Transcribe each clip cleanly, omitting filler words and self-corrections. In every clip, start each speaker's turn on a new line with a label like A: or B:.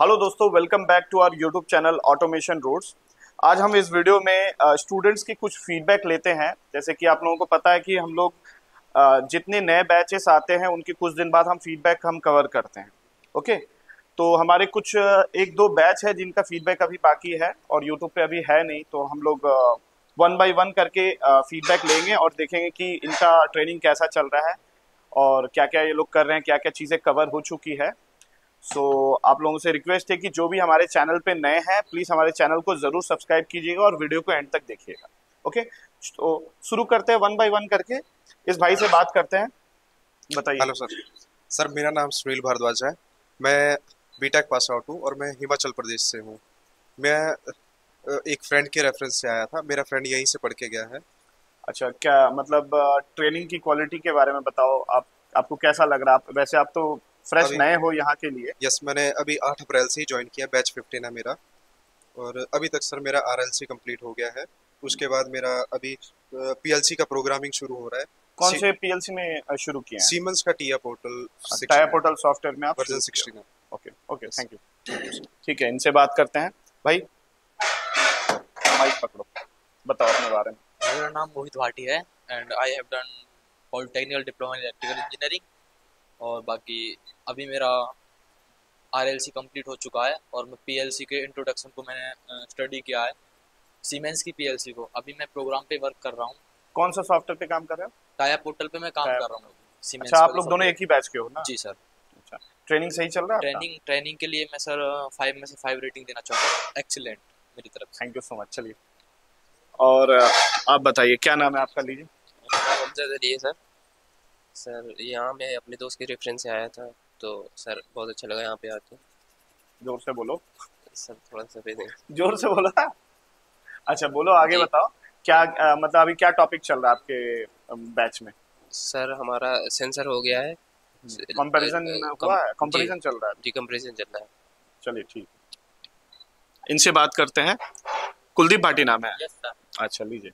A: Hello दोस्तों, welcome back to our YouTube channel Automation Roots. आज हम इस वीडियो में स्टूडेंट्स की कुछ फीडबैक लेते हैं। जैसे कि आप लोगों को पता है कि हम लोग जितने नए बैचेस आते हैं उनके कुछ दिन बाद हम फीडबैक कवर करते हैं। ओके, तो हमारे कुछ एक दो बैच है जिनका फीडबैक अभी बाकी है और यूट्यूब पे अभी है नहीं, तो हम लोग वन बाय वन करके फीडबैक लेंगे और देखेंगे कि इनका ट्रेनिंग कैसा चल रहा है और क्या क्या ये लोग कर रहे हैं, क्या क्या चीज़ें कवर हो चुकी है। सो आप लोगों से रिक्वेस्ट है कि जो भी हमारे चैनल पे नए हैं प्लीज़ हमारे चैनल को ज़रूर सब्सक्राइब कीजिएगा और वीडियो को एंड तक देखिएगा। ओके, तो शुरू करते हैं वन बाय वन करके। इस भाई से बात करते हैं, बताइए।
B: Hello sir. सर मेरा नाम सुनील भारद्वाज है। मैं बीटेक पास आउट हूँ और मैं हिमाचल प्रदेश से हूँ। मैं एक फ्रेंड के रेफरेंस से आया था। मेरा फ्रेंड यहीं से पढ़ के गया है।
A: अच्छा, क्या मतलब ट्रेनिंग की क्वालिटी के बारे में बताओ। आपको कैसा लग रहा है? वैसे आप तो फ्रेश
B: अभी
A: नए हो यहाँ के लिए।
B: यस, मैंने अभी 8 अप्रैल से ही ज्वाइन किया। बैच 15 है मेरा। और अभी तक सर मेरा आरएलसी कंप्लीट हो गया है। उसके बाद मेरा अभी पीएलसी का प्रोग्रामिंग शुरू हो रहा है।
A: कौन से पीएलसी में शुरू किए हैं?
B: सीमेंस का TIA portal
A: TIA
B: 16
A: portal software में आप शुरू
B: वर्जन
A: किए
B: 16 है।
A: हो। Okay okay,
B: yes.
A: Thank you. ठीक है, इनसे बात करते हैं। भाई माइक पकड़ो, बताओ अपने बारे में।
C: मेरा नाम मोहित भाटी है and I have done polytechnical diploma in electrical engineering. और बाकी अभी मेरा आरएलसी कंप्लीट हो चुका है और मैं पीएलसी के इंट्रोडक्शन को मैंने स्टडी किया है। सीमेंस की पीएलसी को अभी मैं प्रोग्राम पे वर्क कर रहा हूँ।
A: कौन सा सॉफ्टवेयर पे काम कर रहे हो?
C: टाया पोर्टल पे मैं काम
A: टाया।
C: कर रहा हूँ सीमेंस
A: अच्छा,
C: का
A: आप
C: जो
A: लोग दोनों
C: सॉफ्टवेयर।
A: एक ही बैच के हो ना?
C: जी सर।
A: अच्छा, ट्रेनिंग सही चल रहा है आपका?
C: ट्रेनिंग के लिए मैं सर 5 में से 5 रेटिंग देना चाहूँगा। एक्सीलेंट मेरी तरफ से।
A: Thank you so much. चलिए, और आप बताइए क्या नाम है आपका, लीजिए।
D: ये सर सर यहाँ मैं अपने दोस्त के रेफरेंस से आया था, तो सर बहुत अच्छा लगा यहाँ पे आके।
A: जोर से बोलो।
D: सर थोड़ा सा दे देंगे।
A: जोर से बोलो। अच्छा बोलो, आगे
D: जी
A: बताओ। क्या मतलब अभी क्या टॉपिक चल रहा है आपके बैच में?
D: सर हमारा सेंसर हो गया है।
A: कंपैरिजन हुआ है,
D: जी
A: कंपैरिजन चल रहा है।
D: जी कंप्रेशन चल रहा है।
A: चलिए ठीक, इनसे बात करते हैं। कुलदीप भाटी नाम है।
C: Yes sir.
A: अच्छा, लीजिए।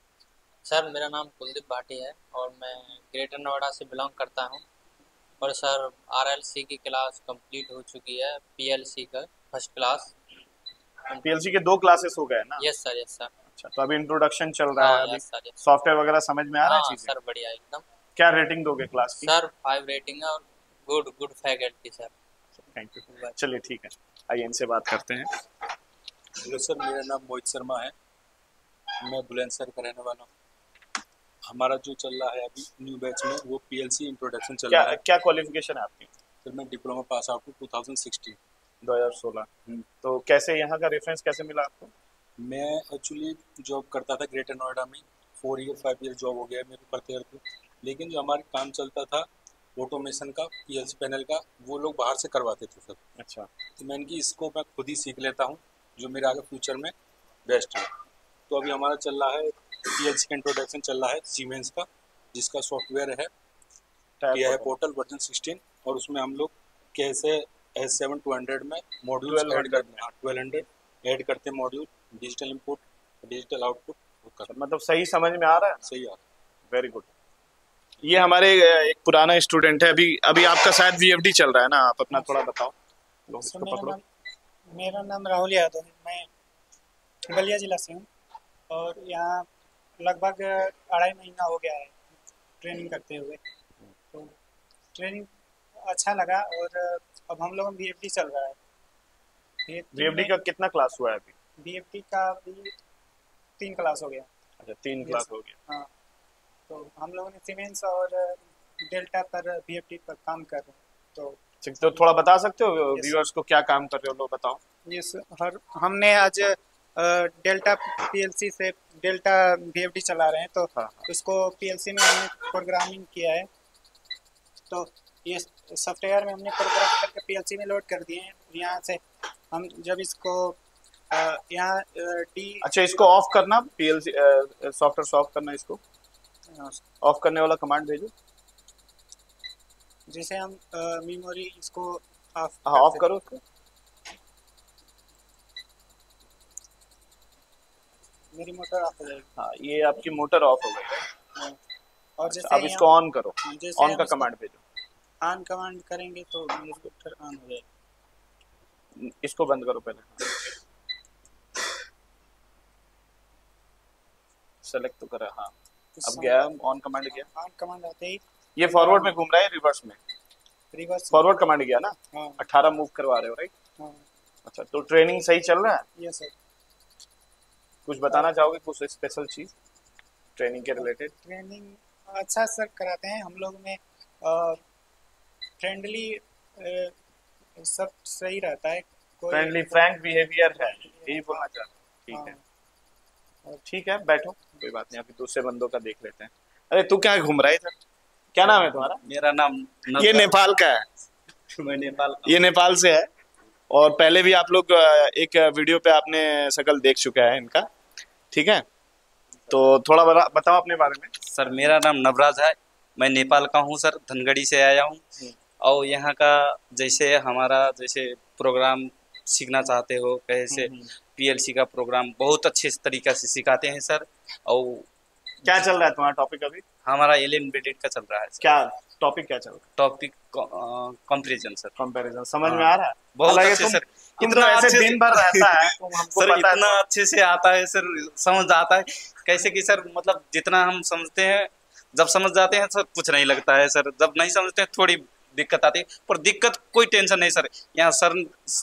C: सर मेरा नाम कुलदीप भाटी है और मैं ग्रेटर नोएडा से बिलोंग करता हूँ। और सर आरएलसी की क्लास कंप्लीट हो चुकी है, पीएलसी का फर्स्ट क्लास।
A: पीएलसी के 2 क्लासेस हो गए ना?
C: Yes sir, yes sir.
A: अच्छा, तो अभी इंट्रोडक्शन चल रहा है।
C: हाँ
A: अभी
C: यस सर, यस।
A: सॉफ्टवेयर वगैरह समझ में आ रहा है
C: हाँ
A: चीजें?
C: सर, बढ़िया एकदम।
A: क्या रेटिंग दोगे क्लास की?
C: सर 5 रेटिंग है और good good faculty sir.
A: Thank you. चलिए ठीक है, आइए इनसे बात करते हैं।
E: हेलो सर, मेरा नाम मोहित शर्मा है। मैं बुलंदशहर का रहने वाला हूँ। हमारा जो चल रहा है अभी न्यू बैच में वो पीएलसी इंट्रोडक्शन चल
A: क्या
E: रहा है।
A: क्या क्वालिफिकेशन है आपकी?
E: सर मैं डिप्लोमा पास आउट हूँ 2016।
A: 2016। तो कैसे यहाँ का रेफरेंस कैसे मिला आपको?
E: मैं एक्चुअली जॉब करता था ग्रेटर नोएडा में। 4 ईयर 5 ईयर जॉब हो गया है मेरे को करते करते। लेकिन जो हमारे काम चलता था ऑटोमेशन का, पीएलसी पैनल का, वो लोग बाहर से करवाते थे सर।
A: अच्छा,
E: तो मैं इनकी इसको मैं खुद ही सीख लेता हूँ, जो मेरे आगे फ्यूचर में बेस्ट है। तो अभी हमारा चल रहा है पीएलसी का इंट्रोडक्शन चल रहा है सीमेंस का, जिसका सॉफ्टवेयर है टीआई पोर्टल वर्जन 16। और उसमें हम लोग कैसे S7-200 में मॉड्यूल्स ऐड करते हैं। 1200 ऐड करते हैं module, digital input, digital output.
A: मतलब सही समझ में आ रहा है?
E: सही आ
A: वेरी गुड। ये हमारे एक पुराना स्टूडेंट है। अभी अभी आपका शायद वीएफडी चल रहा है ना? आप अपना थोड़ा बताओ। लो
F: सर
A: इसको पकड़ो।
F: मेरा नाम राहुल यादव है। मैं बलिया जिला से हूँ और यहाँ लगभग 2.5 महीना हो गया है ट्रेनिंग करते हुए। तो ट्रेनिंग अच्छा लगा और अब हम लोगों में वीएफडी चल रहा है।
A: वीएफडी का कितना क्लास हुआ है अभी?
F: वीएफडी का भी 3 क्लास हो गया।
A: अच्छा, 3 क्लास हो गया।
F: हाँ, तो हम लोगों ने सीमेंस और डेल्टा पर वीएफडी पर काम कर रहे हैं।
A: तो थोड़ा बता सकते हो व्यूअर्स को क्या काम कर रहे हो, लोग बताओ।
F: यस, हर हमने आज डेल्टा पीएलसी से डेल्टा वीएफडी चला रहे हैं, तो
A: हाँ।
F: उसको पीएलसी में हमने प्रोग्रामिंग किया है। तो ये सॉफ्टवेयर में हमने प्रोग्राम करके पीएलसी में लोड कर दिए हैं। यहाँ से हम जब इसको यहाँ डी।
A: अच्छा, इसको ऑफ करना, पीएलसी सॉफ्टवेयर ऑफ करना, इसको ऑफ करने वाला कमांड भेजो।
F: जैसे हम मेमोरी इसको
A: ऑफ करो उसको।
F: मेरी मोटर ऑफ हो जाएगी।
A: हाँ, ये आपकी मोटर ऑफ हो गई है।
F: और
A: अच्छा,
F: जैसे
A: अब इसको ऑन करो। ऑन का कमांड भेजो।
F: ऑन कमांड करेंगे तो मोटर ऑन हो जाएगी।
A: इसको बंद करो पहले। सेलेक्ट तो करा, हाँ अब गया ऑन कमांड गया।
F: ऑन कमांड आते ही
A: ये फॉरवर्ड में घूम रहा है, रिवर्स में?
F: रिवर्स
A: फॉरवर्ड कमांड गया ना।
F: हाँ
A: 18 मूव करवा रहे हो राइट?
F: हाँ
A: अच्छा, तो ट्रेनिंग सही चल रहा है?
F: Yes sir.
A: कुछ बताना चाहोगे, कुछ स्पेशल चीज ट्रेनिंग के रिलेटेड?
F: ट्रेनिंग अच्छा सर कराते हैं हम लोग में, फ्रेंडली सब सही रहता है।
A: फ्रेंडली फ्रैंक बिहेवियर है, यही बोलना चाहते हैं? ठीक है, ठीक है, बैठो, कोई बात नहीं, अभी दूसरे बंदों का देख लेते हैं। अरे तू क्या घूम रहा है इधर? क्या नाम है तुम्हारा?
G: मेरा नाम
A: ये नेपाल का है?
G: मैं नेपाल का।
A: ये नेपाल से है, और पहले भी आप लोग एक वीडियो पे आपने शक्ल देख चुका है इनका, ठीक है? तो थोड़ा बताओ अपने बारे में।
G: सर मेरा नाम नवराज है, मैं नेपाल का हूँ सर, धनगढ़ी से आया हूँ। और यहाँ का जैसे हमारा जैसे प्रोग्राम सीखना चाहते हो, कैसे पीएलसी का प्रोग्राम बहुत अच्छे तरीके से सिखाते हैं सर। और
A: क्या चल रहा है तुम्हारा टॉपिक अभी?
G: हमारा एलियन ब्रेडेड का चल रहा है सर।
A: क्या टॉपिक क्या चल रहा है?
G: Topic comparison sir.
A: कंपैरिजन समझ में आ रहा है?
G: बहुत
A: हालांकि
G: अच्छे सर,
A: तुम तो ऐसे दिन भर रहता है, तुम हमको
G: सर
A: पता है
G: इतना
A: तो।
G: अच्छे से आता है सर, समझ आता है कैसे कि सर मतलब जितना हम समझते हैं, जब समझ जाते हैं सर कुछ नहीं लगता है सर, जब नहीं समझते हैं थोड़ी दिक्कत आती है, पर दिक्कत कोई टेंशन नहीं सर। यहाँ सर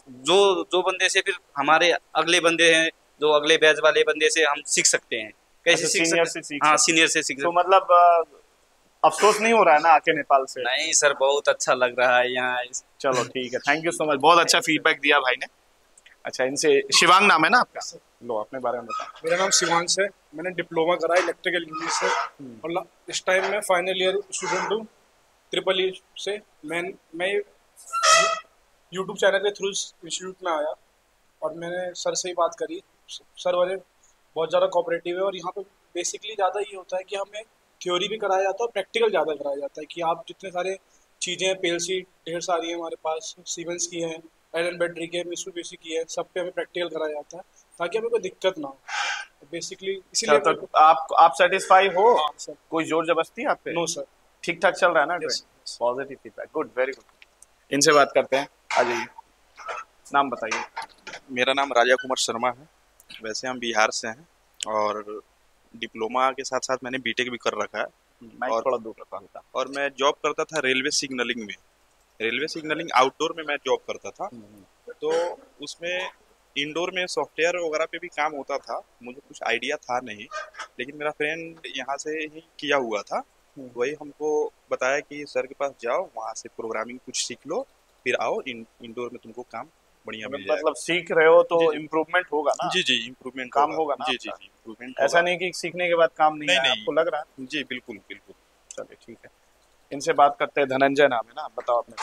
G: जो बंदे से फिर हमारे अगले बंदे हैं, जो अगले बैच वाले बंदे से हम सीख सकते हैं। कैसे सीख
A: सीनियर
G: सकते
A: से सीख
G: हाँ,
A: सकते
G: सीनियर से सीख
A: तो
G: सकते।
A: मतलब अफसोस नहीं हो रहा है ना आके नेपाल से?
G: नहीं सर, बहुत अच्छा लग रहा है यहाँ।
A: चलो ठीक है, थैंक यू सो मच, बहुत अच्छा फीडबैक दिया भाई ने। अच्छा, इनसे शिवांग नाम है ना आपका? लो अपने बारे में बताओ।
H: मेरा नाम शिवांश है, मैंने डिप्लोमा करा इलेक्ट्रिकल इंजीनियर से, और इस टाइम मैं फाइनल ईयर स्टूडेंट हूँ ट्रिपल ई से। मैं यूट्यूब चैनल के थ्रू इंस्टीट्यूट में आया, और मैंने सर से ही बात करी। सर वाले बहुत ज़्यादा कोऑपरेटिव है, और यहाँ पे बेसिकली ज़्यादा ये होता है कि हमें थ्योरी भी कराया जाता है और प्रैक्टिकल ज़्यादा कराया जाता है, कि आप जितने सारे चीज़ें हैं, पीएलसी ढेर सारी है हमारे पास, सीमेंस की है, एलन बैटरी की है, मित्सुबिशी की है, सब पे हमें प्रैक्टिकल कराया जाता है ताकि हमें कोई दिक्कत ना हो। बेसिकली इसीलिए
A: तो आप सेटिस्फाई हो?
H: हाँ सर।
A: कोई जोर जबरदस्ती आप पे?
H: No sir.
A: ठीक ठाक चल रहा है ना?
H: Yes,
A: positive feedback, good, very good. इनसे बात करते हैं, आ जाइए, नाम बताइए।
I: मेरा नाम राजा कुमार शर्मा है, वैसे हम बिहार से हैं, और डिप्लोमा के साथ साथ मैंने बीटेक भी कर रखा है।
A: मैं
I: और-
A: थोड़ा दूर रखा था।
I: और मैं जॉब करता था रेलवे सिग्नलिंग में। रेलवे सिग्नलिंग आउटडोर में मैं जॉब करता था, तो उसमें इंडोर में सॉफ्टवेयर वगैरह पे भी काम होता था। मुझे कुछ आइडिया था नहीं, लेकिन मेरा फ्रेंड यहाँ से ही किया हुआ था, वही हमको बताया कि सर के पास जाओ, वहाँ से प्रोग्रामिंग कुछ सीख लो, फिर आओ इंडोर में तुमको काम बढ़िया मिल जाएगा।
A: मतलब सीख रहे हो तो
I: जी, जी।
A: इम्प्रूवमेंट होगा ना?
I: जी जी, इम्प्रूवमेंट
A: काम होगा ना
I: जी जी
A: आपका?
I: जी, इम्प्रूवमेंट
A: ऐसा नहीं कि सीखने के बाद काम नहीं
I: नहीं,
A: आया,
I: नहीं।
A: आपको लग रहा है?
I: जी बिल्कुल बिल्कुल।
A: चलिए ठीक है, इनसे बात करते हैं। धनंजय नाम है ना, आप बताओ अपने।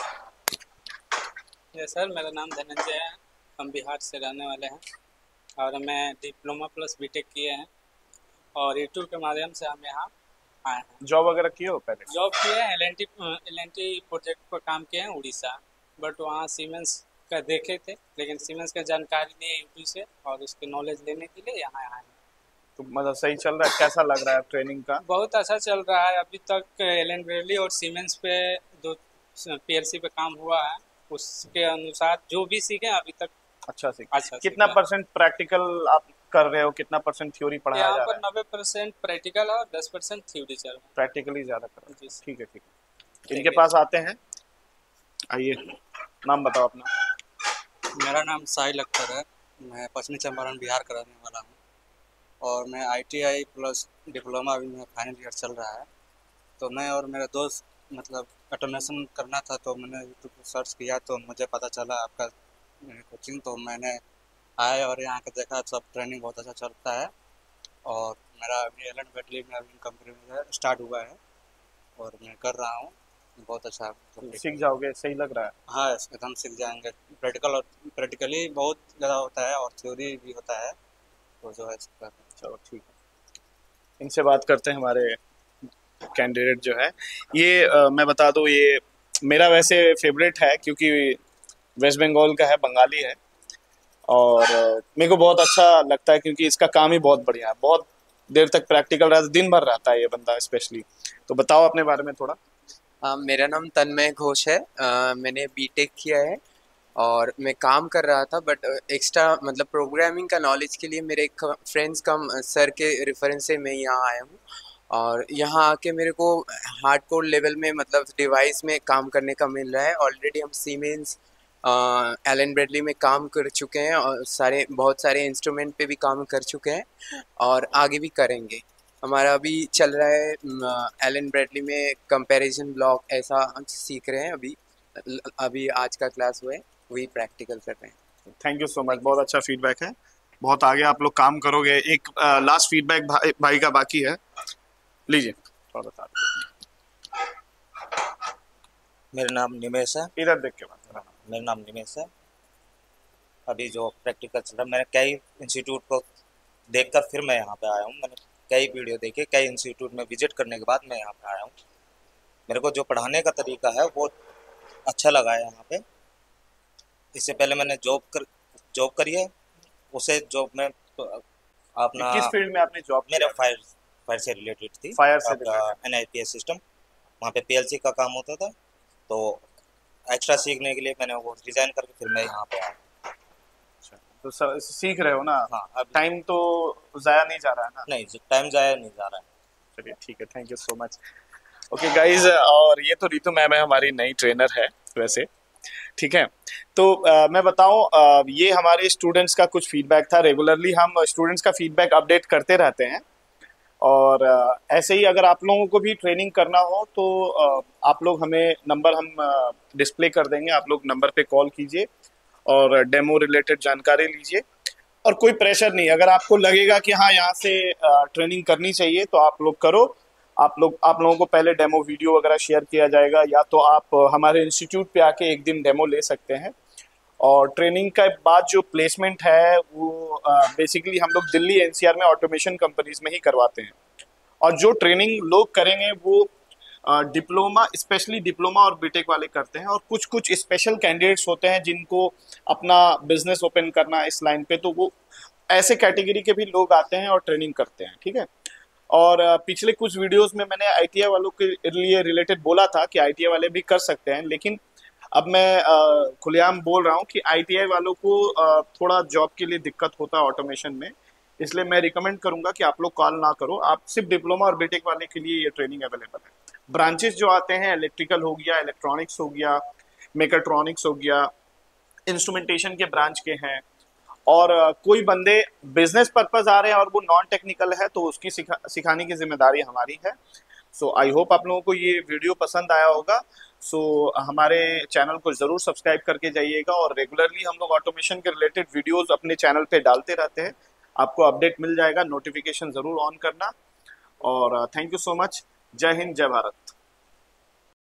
J: यस सर, मेरा नाम धनंजय है, हम बिहार से रहने वाले हैं, और मैं डिप्लोमा प्लस बीटेक किए हैं, और यूट्यूब के माध्यम से हम यहाँ आए हैं।
A: जॉब वगैरह किए हो पहले?
J: जॉब किए हैं, एल&टी प्रोजेक्ट पर काम किए हैं उड़ीसा, बट वहाँ सीमेंस का देखे थे, लेकिन सीमेंस का जानकारी नहीं है यूट्यूब से, और उसके नॉलेज लेने के लिए यहाँ आए हैं।
A: तो मतलब सही चल रहा है? कैसा लग रहा है ट्रेनिंग का?
J: बहुत अच्छा चल रहा है, अभी तक एलन ब्रेडली और सीमेंस पे जो पीएलसी पे काम हुआ है, उसके अनुसार जो भी सीखे अभी तक
A: अच्छा सीख।
J: अच्छा
A: कितना
J: सीखा।
A: परसेंट प्रैक्टिकल आप कर रहे हो, कितना परसेंट थ्योरी पढ़ाया
J: यहाँ
A: जा
J: पर
A: रहा है?
J: 90% प्रैक्टिकल और 10% थ्योरी चल रहा
A: प्रैक्टिकली ज्यादा कर रहे
J: जी
A: हो?
J: सर।
A: ठीक है ठीक है, इनके पास आते हैं, आइए, नाम बताओ अपना।
K: मेरा नाम साहिल अख्तर है, मैं पश्चिमी चंपारण बिहार का रहने वाला हूँ, और मैं आईटीआई प्लस डिप्लोमा अभी मेरा फाइनल ईयर चल रहा है। तो मैं और मेरा दोस्त मतलब ऑटोमेशन करना था, तो मैंने यूट्यूब पर सर्च किया, तो मुझे पता चला आपका कोचिंग, तो मैंने आए और यहाँ का देखा, सब ट्रेनिंग बहुत अच्छा चलता है, और मेरा अभी एलन बैटरी में अभी कंपनी में स्टार्ट हुआ है, और मैं कर रहा हूँ, बहुत अच्छा
A: सीख जाओगे? सही लग रहा है?
K: हाँ, एकदम सीख जाएंगे। प्रैक्टिकली बहुत ज़्यादा होता है, और थ्योरी भी होता है, तो जो है
A: चलो ठीक है, इनसे बात करते हैं। हमारे कैंडिडेट जो है ये मैं बता दूं, ये मेरा वैसे फेवरेट है, क्योंकि वेस्ट बंगाल का है, बंगाली है, और मेरे को बहुत अच्छा लगता है, क्योंकि इसका काम ही बहुत बढ़िया है, बहुत देर तक प्रैक्टिकल रहता, दिन भर रहता है ये बंदा स्पेशली। तो बताओ अपने बारे में थोड़ा।
L: मेरा नाम तन्मय घोष है, मैंने बीटेक किया है, और मैं काम कर रहा था, बट एक्स्ट्रा मतलब प्रोग्रामिंग का नॉलेज के लिए मेरे फ्रेंड्स कम सर के रेफरेंस से मैं यहाँ आया हूँ। और यहाँ आके मेरे को हार्डकोर लेवल में मतलब डिवाइस में काम करने का मिल रहा है। ऑलरेडी हम सीमेंस एलन ब्रेडली में काम कर चुके हैं और बहुत सारे इंस्ट्रूमेंट पे भी काम कर चुके हैं और आगे भी करेंगे। हमारा अभी चल रहा है एलन ब्रेडली में कंपैरिजन ब्लॉक ऐसा सीख रहे हैं अभी आज का क्लास हुआ है, वही प्रैक्टिकल कर रहे हैं।
A: थैंक यू सो मच, बहुत अच्छा फीडबैक है, बहुत आगे आप लोग काम करोगे। एक लास्ट फीडबैक भाई का बाकी है, लीजिए थोड़ा बता दीजिए।
M: मेरा नाम निमेश है।
A: इधर देख के बात कर रहा हूँ।
M: मेरा नाम निमेश है। अभी जो प्रैक्टिकल चल रहा है, मैंने कई इंस्टीट्यूट को देखकर फिर मैं यहाँ पे आया हूँ। मैंने कई वीडियो देखे, कई इंस्टीट्यूट में विजिट करने के बाद मैं यहाँ पे आया हूँ। मेरे को जो पढ़ाने का तरीका है वो अच्छा लगा है यहाँ पे। इससे पहले मैंने जॉब करी है, उसे जॉब में अपना
A: किस फील्ड में आपने जॉब?
M: मेरा फायर से रिलेटेड थी।
A: फायर से
M: NIPS सिस्टम, वहाँ पे PLC का काम होता था। तो एक्स्ट्रा सीखने के लिए मैंने वो डिज़ाइन करके फिर मैं यहाँ पे आया।
A: तो सीख रहे हो ना?
M: हाँ। अब
A: टाइम तो ज़ाया नहीं जा रहा है ना?
M: नहीं, टाइम ज़ाया नहीं जा रहा है।
A: चलिए ठीक है, thank you so much. Okay guys, और ये तो रितु मैम है, हमारी नई ट्रेनर है वैसे, ठीक है। तो मैं बताऊं, ये हमारे स्टूडेंट्स का कुछ फीडबैक था। रेगुलरली हम स्टूडेंट्स का फीडबैक अपडेट करते रहते हैं और ऐसे ही अगर आप लोगों को भी ट्रेनिंग करना हो तो आप लोग हमें नंबर हम डिस्प्ले कर देंगे, आप लोग नंबर पे कॉल कीजिए और डेमो रिलेटेड जानकारी लीजिए। और कोई प्रेशर नहीं, अगर आपको लगेगा कि हाँ यहाँ से ट्रेनिंग करनी चाहिए तो आप लोग करो। आप लोगों को पहले डेमो वीडियो वगैरह शेयर किया जाएगा, या तो आप हमारे इंस्टीट्यूट पे आके एक दिन डेमो ले सकते हैं। और ट्रेनिंग के बाद जो प्लेसमेंट है वो बेसिकली हम लोग दिल्ली NCR में ऑटोमेशन कंपनीज में ही करवाते हैं। और जो ट्रेनिंग लोग करेंगे वो डिप्लोमा, स्पेशली डिप्लोमा और बीटेक वाले करते हैं। और कुछ स्पेशल कैंडिडेट्स होते हैं जिनको अपना बिजनेस ओपन करना इस लाइन पे, तो वो ऐसे कैटेगरी के भी लोग आते हैं और ट्रेनिंग करते हैं, ठीक है। और पिछले कुछ वीडियोस में मैंने ITI वालों के लिए रिलेटेड बोला था कि ITI वाले भी कर सकते हैं, लेकिन अब मैं खुलेआम बोल रहा हूँ कि ITI वालों को थोड़ा जॉब के लिए दिक्कत होता है ऑटोमेशन में, इसलिए मैं रिकमेंड करूंगा कि आप लोग कॉल ना करो। आप सिर्फ डिप्लोमा और बीटेक वाले के लिए ये ट्रेनिंग अवेलेबल है। ब्रांचेस जो आते हैं, इलेक्ट्रिकल हो गया, इलेक्ट्रॉनिक्स हो गया, मेकाट्रॉनिक्स हो गया, इंस्ट्रूमेंटेशन के ब्रांच के हैं। और कोई बंदे बिजनेस पर्पस आ रहे हैं और वो नॉन टेक्निकल है तो उसकी सिखाने की जिम्मेदारी हमारी है। सो आई होप आप लोगों को ये वीडियो पसंद आया होगा। सो हमारे चैनल को ज़रूर सब्सक्राइब करके जाइएगा और रेगुलरली हम लोग ऑटोमेशन के रिलेटेड वीडियोस अपने चैनल पे डालते रहते हैं, आपको अपडेट मिल जाएगा। नोटिफिकेशन ज़रूर ऑन करना। और थैंक यू सो मच। जय हिंद, जय भारत।